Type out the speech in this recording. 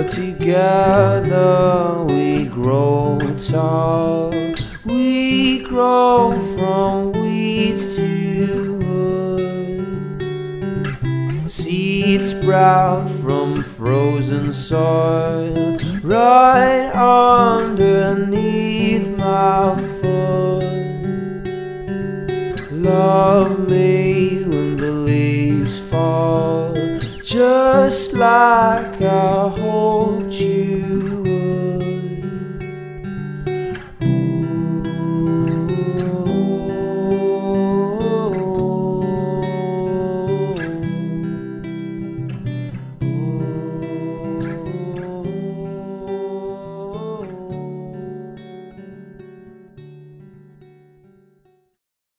together we grow tall. We grow from weeds to woods. Seeds sprout from frozen soil right underneath my foot. Love me when the leaves fall, just like I hold you.